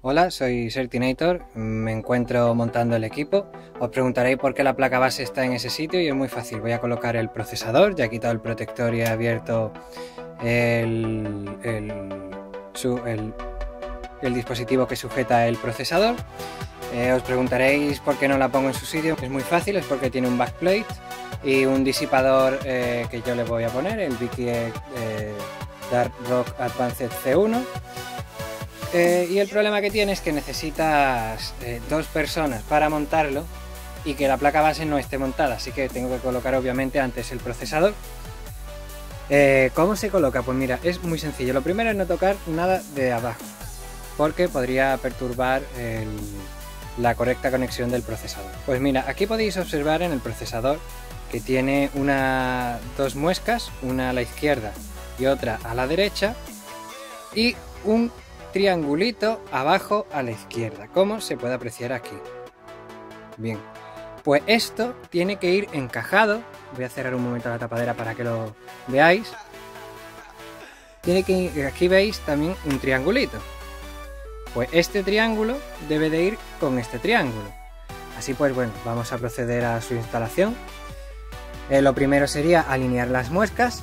Hola, soy Certinator, me encuentro montando el equipo. Os preguntaréis por qué la placa base está en ese sitio y es muy fácil. Voy a colocar el procesador, ya he quitado el protector y he abierto el dispositivo que sujeta el procesador. Os preguntaréis por qué no la pongo en su sitio. Es muy fácil, es porque tiene un backplate y un disipador que yo le voy a poner, el BKE Dark Rock Advanced C1. Y el problema que tiene es que necesitas dos personas para montarlo y que la placa base no esté montada, así que tengo que colocar obviamente antes el procesador. ¿Cómo se coloca? Pues mira, es muy sencillo. Lo primero es no tocar nada de abajo, porque podría perturbar la correcta conexión del procesador. Pues mira, aquí podéis observar en el procesador que tiene dos muescas, una a la izquierda y otra a la derecha, y un triangulito abajo a la izquierda, como se puede apreciar aquí. Bien, pues esto tiene que ir encajado. Voy a cerrar un momento la tapadera para que lo veáis. Tiene que ir, aquí veis también un triangulito. Pues este triángulo debe de ir con este triángulo. Así pues, bueno, vamos a proceder a su instalación. Lo primero sería alinear las muescas.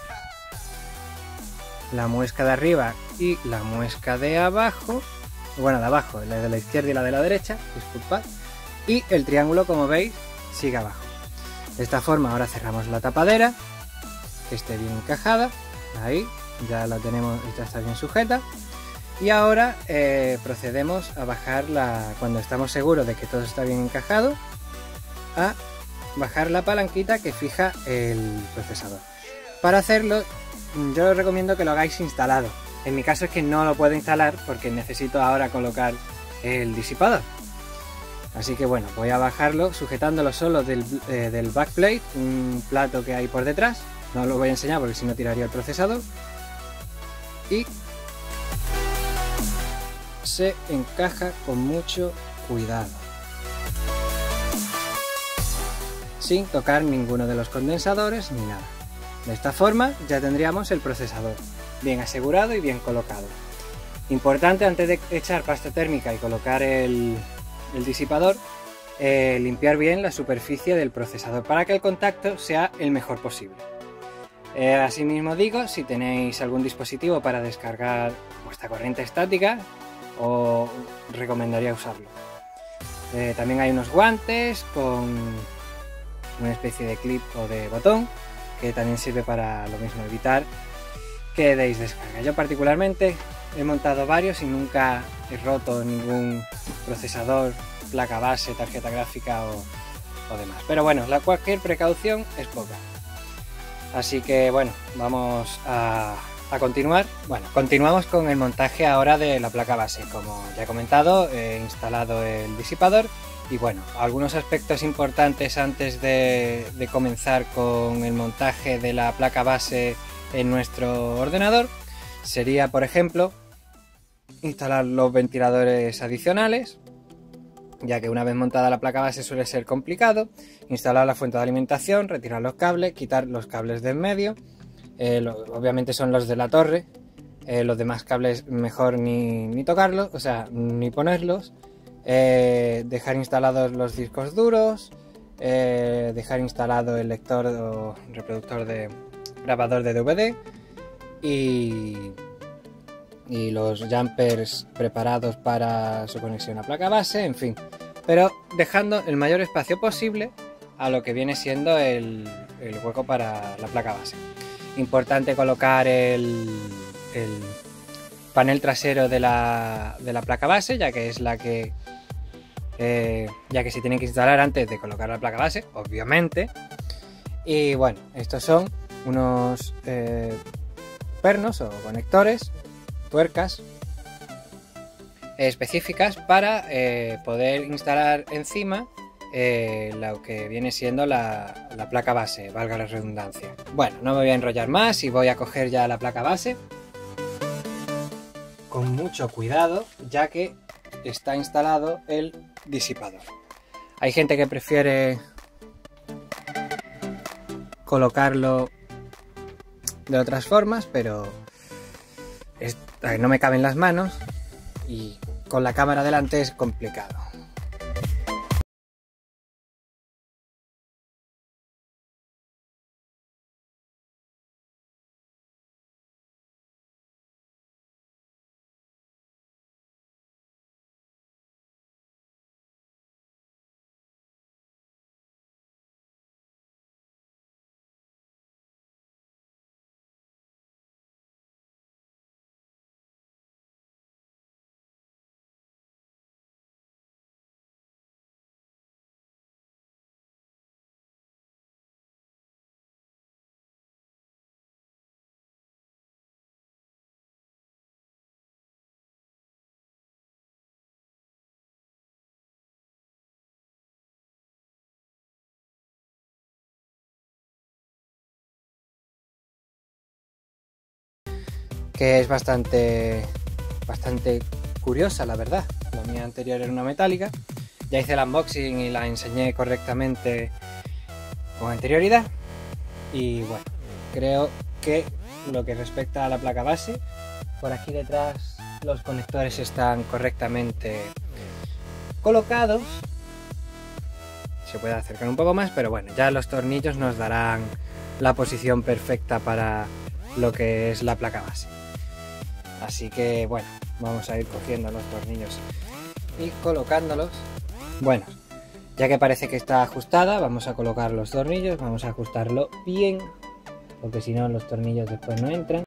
La muesca de arriba y la muesca de abajo, bueno, de abajo, la de la izquierda y la de la derecha, disculpad, y el triángulo, como veis, sigue abajo. De esta forma ahora cerramos la tapadera, que esté bien encajada, ahí, ya la tenemos, ya está bien sujeta, y ahora procedemos a bajarla, cuando estamos seguros de que todo está bien encajado, a bajar la palanquita que fija el procesador. Para hacerlo, yo os recomiendo que lo hagáis instalado. En mi caso es que no lo puedo instalar porque necesito ahora colocar el disipador. Así que bueno, voy a bajarlo sujetándolo solo del backplate, un plato que hay por detrás. No lo voy a enseñar porque si no tiraría el procesador. Y se encaja con mucho cuidado, sin tocar ninguno de los condensadores ni nada. De esta forma ya tendríamos el procesador bien asegurado y bien colocado. Importante, antes de echar pasta térmica y colocar el disipador, limpiar bien la superficie del procesador para que el contacto sea el mejor posible. Asimismo digo, si tenéis algún dispositivo para descargar vuestra corriente estática, os recomendaría usarlo. También hay unos guantes con una especie de clip o de botón, que también sirve para lo mismo, evitar que deis descarga. Yo particularmente he montado varios y nunca he roto ningún procesador, placa base, tarjeta gráfica o demás. Pero bueno, cualquier precaución es poca. Así que bueno, vamos a continuar. Bueno, continuamos con el montaje ahora de la placa base. Como ya he comentado, he instalado el disipador. Y bueno, algunos aspectos importantes antes de comenzar con el montaje de la placa base en nuestro ordenador sería, por ejemplo, instalar los ventiladores adicionales, ya que una vez montada la placa base suele ser complicado. Instalar la fuente de alimentación, retirar los cables, quitar los cables de en medio, obviamente son los de la torre, los demás cables mejor ni tocarlos, o sea, ni ponerlos. Dejar instalados los discos duros, dejar instalado el lector o reproductor de grabador de DVD y los jumpers preparados para su conexión a placa base, en fin, pero dejando el mayor espacio posible a lo que viene siendo el hueco para la placa base. Importante colocar el panel trasero de la placa base, ya que es la que se tiene que instalar antes de colocar la placa base, obviamente. Y bueno, estos son unos pernos o conectores, tuercas específicas para poder instalar encima lo que viene siendo la placa base, valga la redundancia. Bueno, no me voy a enrollar más y voy a coger ya la placa base con mucho cuidado, ya que está instalado el disipador. Hay gente que prefiere colocarlo de otras formas, pero no me caben las manos y con la cámara delante es complicado. Que es bastante curiosa, la verdad. La mía anterior era una metálica. Ya hice el unboxing y la enseñé correctamente con anterioridad. Y bueno, creo que lo que respecta a la placa base, por aquí detrás los conectores están correctamente colocados. Se puede acercar un poco más, pero bueno, ya los tornillos nos darán la posición perfecta para lo que es la placa base. Así que bueno, vamos a ir cogiendo los tornillos y colocándolos. Bueno, ya que parece que está ajustada, vamos a colocar los tornillos, vamos a ajustarlo bien, porque si no los tornillos después no entran.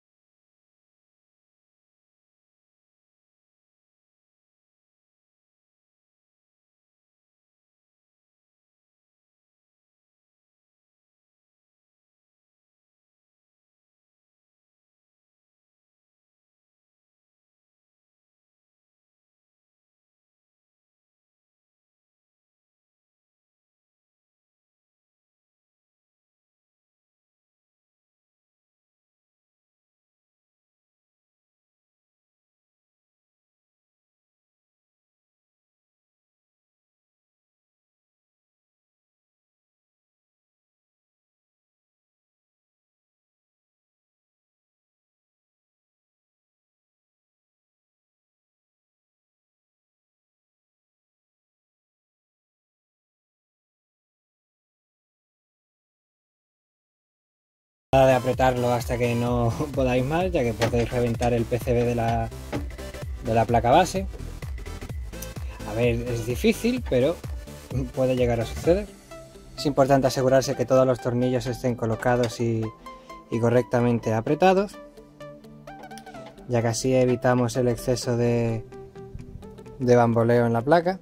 Nada de apretarlo hasta que no podáis más, ya que podéis reventar el PCB de la placa base. A ver, es difícil, pero puede llegar a suceder. Es importante asegurarse que todos los tornillos estén colocados y correctamente apretados, ya que así evitamos el exceso de bamboleo en la placa.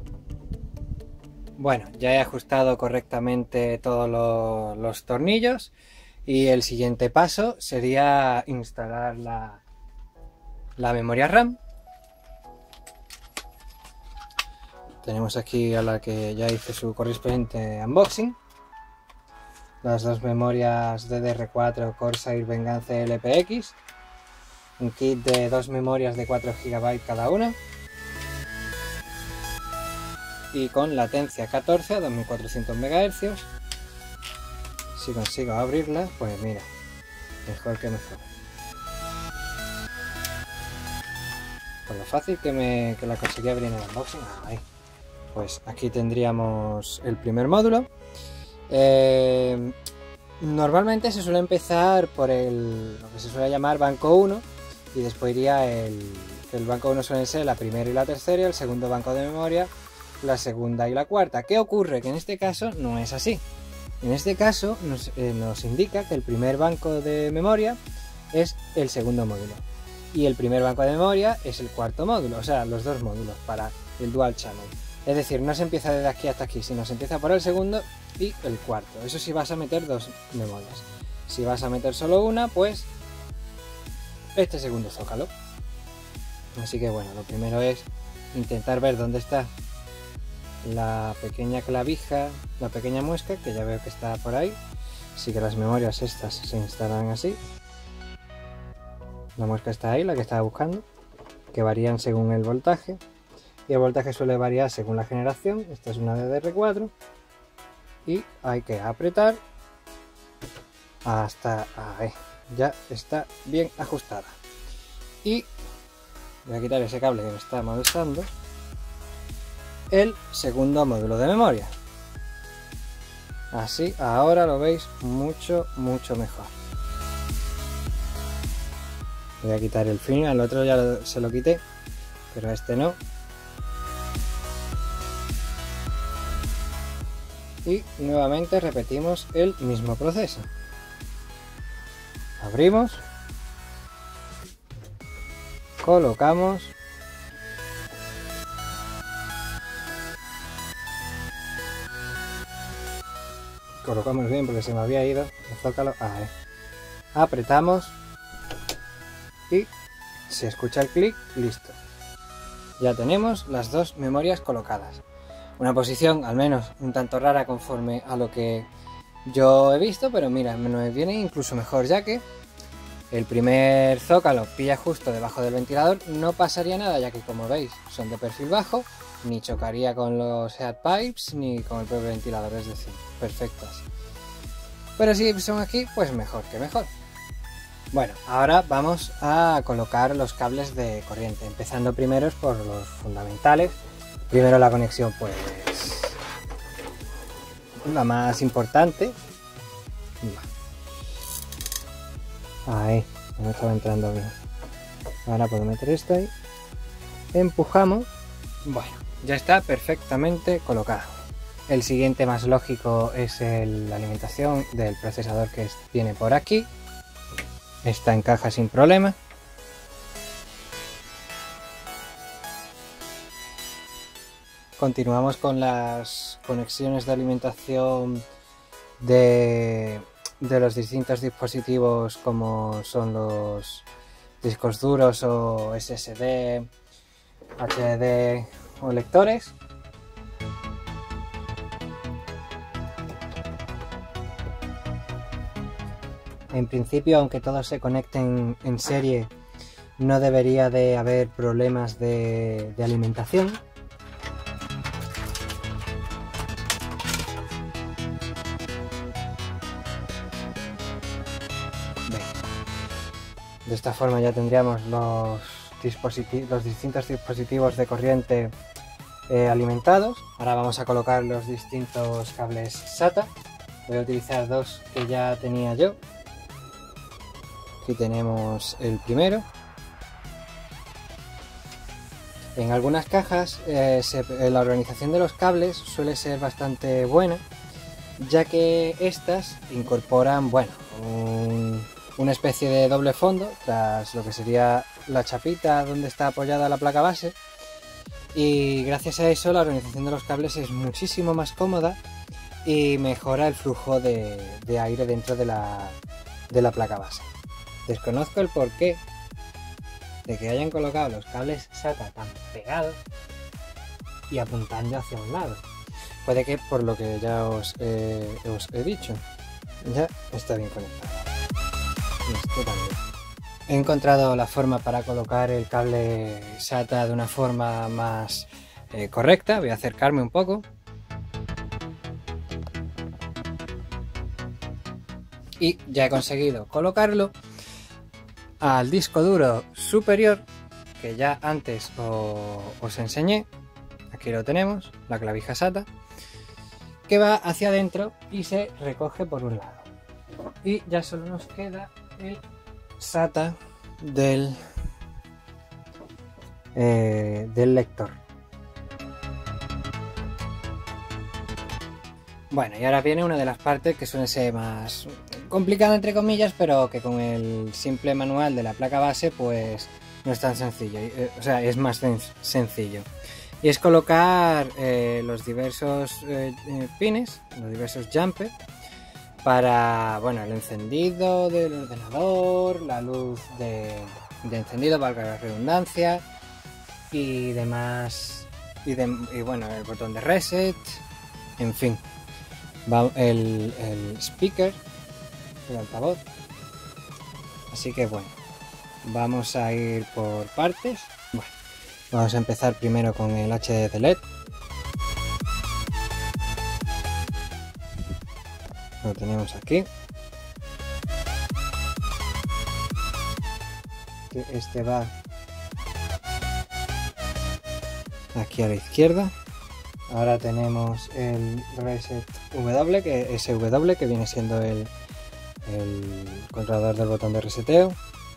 Bueno, ya he ajustado correctamente todos los tornillos y el siguiente paso sería instalar la memoria RAM. Tenemos aquí a la que ya hice su correspondiente unboxing. Las dos memorias DDR4 Corsair Vengeance LPX. Un kit de dos memorias de 4 GB cada una. Y con latencia 14 a 2400 MHz. Si consigo abrirla, pues mira, mejor que mejor. Por lo fácil que la conseguí abrir en el unboxing. Ahí. Pues aquí tendríamos el primer módulo. Normalmente se suele empezar por lo que se suele llamar banco 1 y después iría el banco 1 suele ser la primera y la tercera y el segundo banco de memoria la segunda y la cuarta. ¿Qué ocurre? Que en este caso no es así. En este caso nos indica que el primer banco de memoria es el segundo módulo y el primer banco de memoria es el cuarto módulo, o sea, los dos módulos para el dual channel. Es decir, no se empieza desde aquí hasta aquí, sino se empieza por el segundo y el cuarto. Eso si vas a meter dos memorias. Si vas a meter solo una, pues este segundo zócalo. Así que bueno, lo primero es intentar ver dónde está la pequeña clavija, la pequeña muesca, que ya veo que está por ahí. Así que las memorias estas se instalan así. La muesca está ahí, la que estaba buscando, que varían según el voltaje. Y el voltaje suele variar según la generación. Esta es una DDR4 y hay que apretar hasta ahí. Ya está bien ajustada. Y voy a quitar ese cable que me está molestando, el segundo módulo de memoria. Así ahora lo veis mucho mejor. Voy a quitar el fin, al otro ya se lo quité, pero a este no. Y nuevamente repetimos el mismo proceso. Abrimos, colocamos, colocamos bien porque se me había ido el zócalo. Ahí. Apretamos y se escucha el clic, listo. Ya tenemos las dos memorias colocadas. Una posición al menos un tanto rara conforme a lo que yo he visto, pero mira, me viene incluso mejor, ya que el primer zócalo pilla justo debajo del ventilador. No pasaría nada, ya que como veis son de perfil bajo, ni chocaría con los heat pipes ni con el propio ventilador, es decir, perfectas. Pero si son aquí, pues mejor que mejor. Bueno, ahora vamos a colocar los cables de corriente, empezando primero por los fundamentales. Primero la conexión, pues la más importante. Ahí, no estaba entrando bien. Ahora puedo meter esto ahí. Empujamos. Bueno, ya está perfectamente colocado. El siguiente más lógico es la alimentación del procesador, que viene por aquí. Esta encaja sin problema. Continuamos con las conexiones de alimentación de los distintos dispositivos, como son los discos duros o SSD, HDD o lectores. En principio, aunque todos se conecten en serie, no debería de haber problemas de alimentación. De esta forma ya tendríamos los distintos dispositivos de corriente alimentados. Ahora vamos a colocar los distintos cables SATA. Voy a utilizar dos que ya tenía yo. Aquí tenemos el primero. En algunas cajas la organización de los cables suele ser bastante buena, ya que estas incorporan, bueno, una especie de doble fondo tras lo que sería la chapita donde está apoyada la placa base, y gracias a eso la organización de los cables es muchísimo más cómoda y mejora el flujo de aire dentro de la placa base. Desconozco el porqué de que hayan colocado los cables SATA tan pegados y apuntando hacia un lado. Puede que por lo que ya os he dicho, ya está bien conectado. Esto también. He encontrado la forma para colocar el cable SATA de una forma más correcta. Voy a acercarme un poco. Y ya he conseguido colocarlo al disco duro superior, que ya antes os enseñé. Aquí lo tenemos, la clavija SATA, que va hacia adentro y se recoge por un lado. Y ya solo nos queda el SATA del lector. Bueno, y ahora viene una de las partes que suele ser más complicada entre comillas, pero que con el simple manual de la placa base pues no es tan sencillo, o sea, es más sencillo. Y es colocar los diversos pines, los diversos jumpers, para, bueno, el encendido del ordenador, la luz de encendido, valga la redundancia, y demás, y bueno, el botón de reset, en fin, el speaker, el altavoz. Así que bueno, vamos a ir por partes. Bueno, vamos a empezar primero con el HDD LED. Lo tenemos aquí. Este va aquí a la izquierda. Ahora tenemos el Reset W, que viene siendo el controlador del botón de reseteo.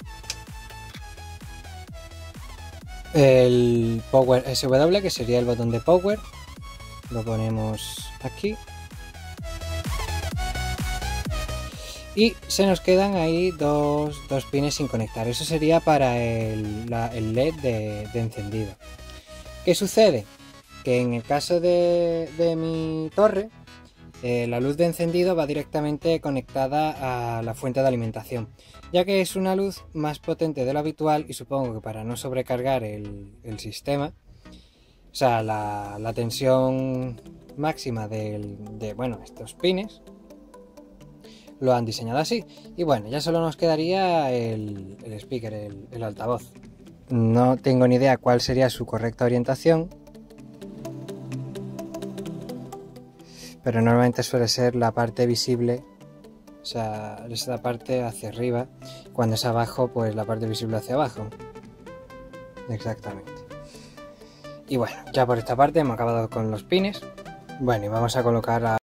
El Power SW, que sería el botón de Power, lo ponemos aquí. Y se nos quedan ahí dos pines sin conectar. Eso sería para el LED de encendido. ¿Qué sucede? Que en el caso de mi torre, la luz de encendido va directamente conectada a la fuente de alimentación, ya que es una luz más potente de lo habitual y supongo que para no sobrecargar el sistema, o sea, la tensión máxima de estos pines, lo han diseñado así. Y bueno, ya solo nos quedaría el speaker, el altavoz. No tengo ni idea cuál sería su correcta orientación, pero normalmente suele ser la parte visible, o sea, es la parte hacia arriba. Cuando es abajo, pues la parte visible hacia abajo. Exactamente. Y bueno, ya por esta parte hemos acabado con los pines. Bueno, y vamos a colocar a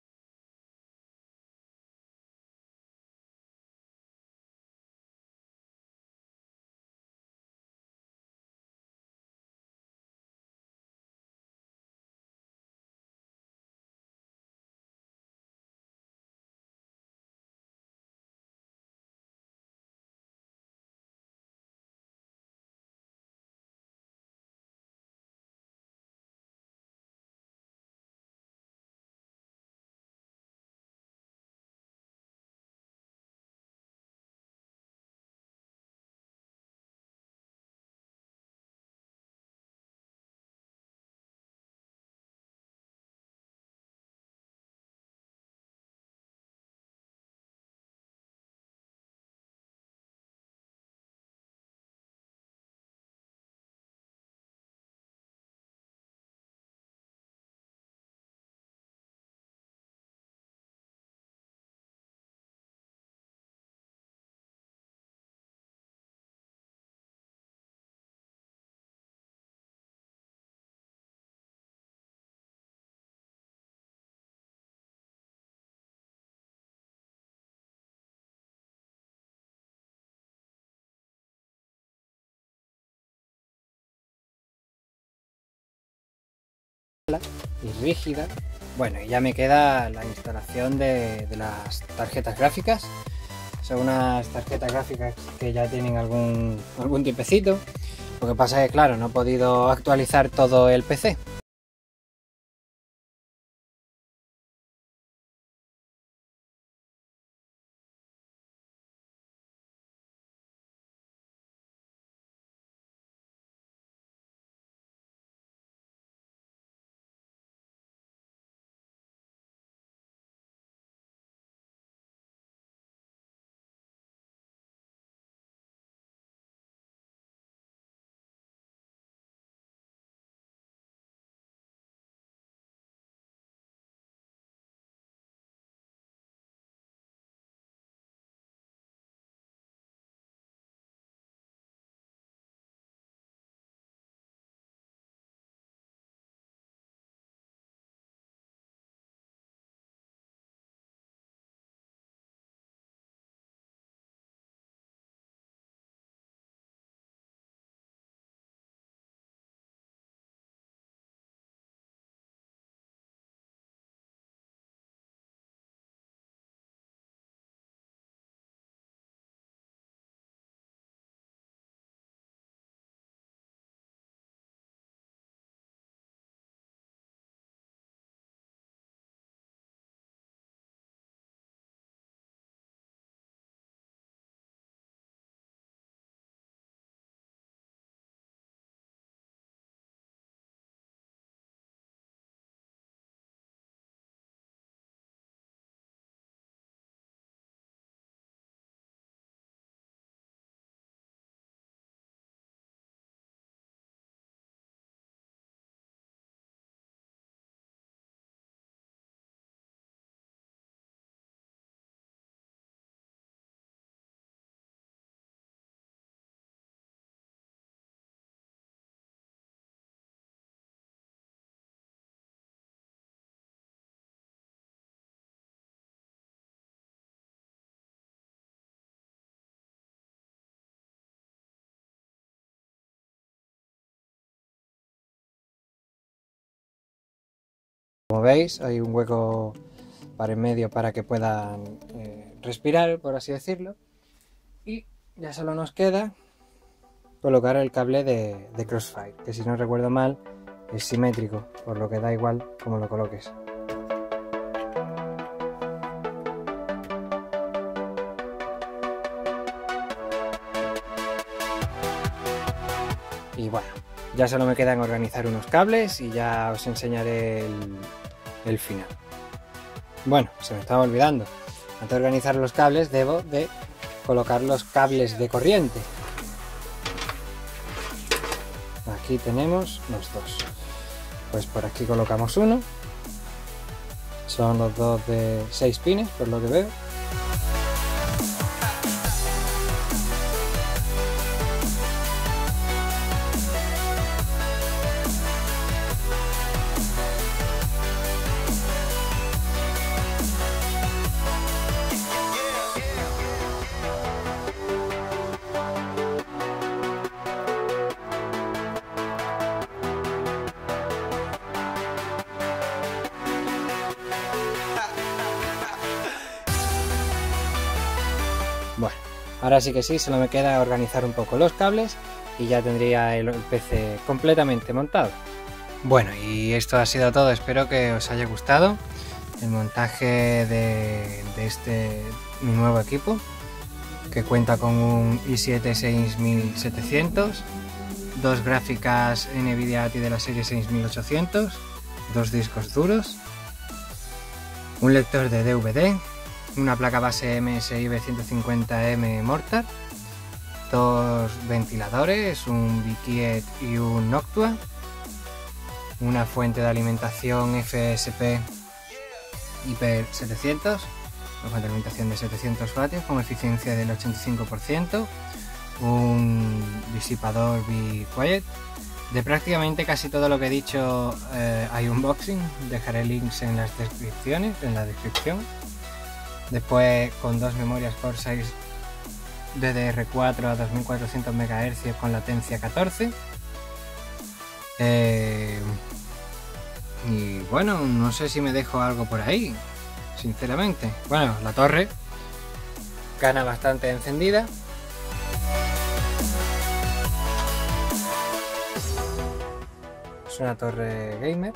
y rígida. Bueno, y ya me queda la instalación de las tarjetas gráficas. Son unas tarjetas gráficas que ya tienen algún tiempecito. Lo que pasa es que, claro, no he podido actualizar todo el PC. Como veis, hay un hueco para en medio para que puedan respirar, por así decirlo. Y ya solo nos queda colocar el cable de Crossfire, que si no recuerdo mal es simétrico, por lo que da igual como lo coloques. Y bueno, ya solo me quedan organizar unos cables y ya os enseñaré el final. Bueno, se me estaba olvidando. Antes de organizar los cables debo de colocar los cables de corriente. Aquí tenemos los dos. Pues por aquí colocamos uno. Son los dos de 6 pines, por lo que veo. Bueno, ahora sí que sí, solo me queda organizar un poco los cables y ya tendría el PC completamente montado. Bueno, y esto ha sido todo, espero que os haya gustado el montaje de mi nuevo equipo, que cuenta con un i7 6700, dos gráficas NVIDIA ATI de la serie 6800, dos discos duros, un lector de DVD, una placa base MSI B150M Mortar, dos ventiladores, un Biquiet y un Noctua, una fuente de alimentación FSP IP700, una fuente de alimentación de 700 vatios con eficiencia del 85%, un disipador Be Quiet. De prácticamente casi todo lo que he dicho hay unboxing, dejaré links en las descripciones, en la descripción. Después con dos memorias Core 6 DDR4 a 2400 MHz con latencia 14. Y bueno, no sé si me dejo algo por ahí, sinceramente. Bueno, la torre gana bastante encendida. Es una torre gamer.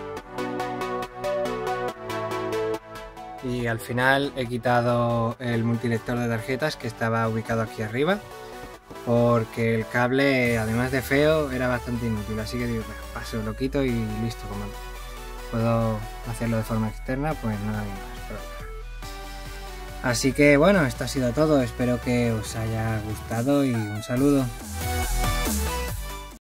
Y al final he quitado el multilector de tarjetas que estaba ubicado aquí arriba, porque el cable, además de feo, era bastante inútil, así que digo, bueno, paso, lo quito y listo. Como puedo hacerlo de forma externa, pues no hay más problema. Así que bueno, esto ha sido todo, espero que os haya gustado y un saludo.